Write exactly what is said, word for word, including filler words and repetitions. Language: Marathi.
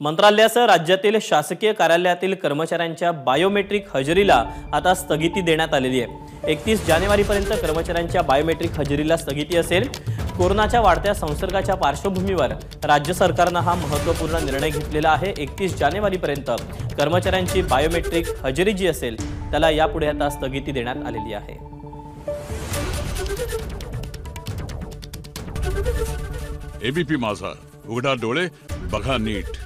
मंत्रालयासह राज्यातील शासकीय कार्यालयातील कर्मचाऱ्यांच्या बायोमेट्रिक हजेरीला आता स्थगिती देण्यात आलेली आहे। एकतीस जानेवारीपर्यंत कर्मचाऱ्यांच्या बायोमेट्रिक हजेरीला स्थगिती असेल। कोरोनाच्या वाढत्या संसर्गाच्या पार्श्वभूमीवर राज्य सरकारने हा महत्त्वपूर्ण निर्णय घेतलेला आहे। एकतीस जानेवारीपर्यंत कर्मचाऱ्यांची बायोमेट्रिक हजेरी जी असेल त्याला यापुढे आता स्थगिती देण्यात आलेली आहे। एबीपी माझा, उघडा डोळे बघा नीट।